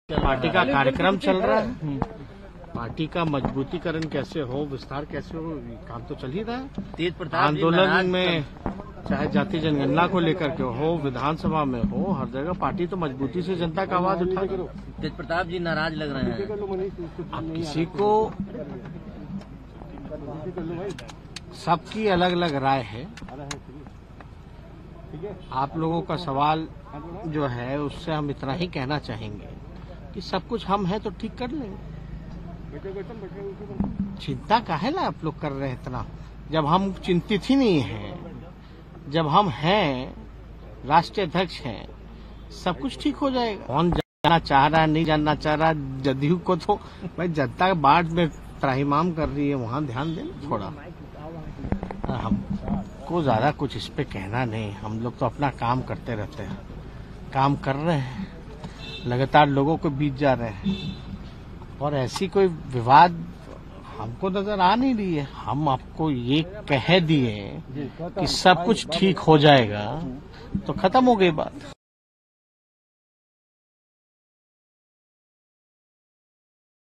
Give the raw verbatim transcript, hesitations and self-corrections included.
Party का कार्यक्रम चल रहा है। पार्टी का मजबूतीकरण कैसे हो, विस्तार कैसे हो, काम तो चल ही रहा है। तेज प्रताप आंदोलन में चाहे जाति जनगणना को लेकर के हो, विधानसभा में हो, हर जगह पार्टी तो मजबूती से जनता का आवाज उठा। तेज प्रताप जी नाराज लग रहे हैं। अब किसी को सबकी अलग अलग राय है। आप लोगों का सवाल जो है उससे हम इतना ही कहना चाहेंगे कि सब कुछ हम हैं तो ठीक कर लेंगे। चिंता काहे ला आप लोग कर रहे हैं इतना, जब हम चिंतित ही नहीं हैं, जब हम हैं, राष्ट्रीय अध्यक्ष हैं, सब कुछ ठीक हो जाएगा। कौन जानना चाह रहा है, नहीं जानना चाह रहा, जदयू को तो भाई जनता बाढ़ में त्राहिमाम कर रही है, वहां ध्यान दें थोड़ा। हमको ज्यादा कुछ इस पे कहना नहीं, हम लोग तो अपना काम करते रहते हैं, काम कर रहे हैं, लगातार लोगों को बीत जा रहे हैं और ऐसी कोई विवाद हमको नजर आ नहीं रही है। हम आपको ये कह दिए कि सब कुछ ठीक हो जाएगा तो खत्म हो गई बात।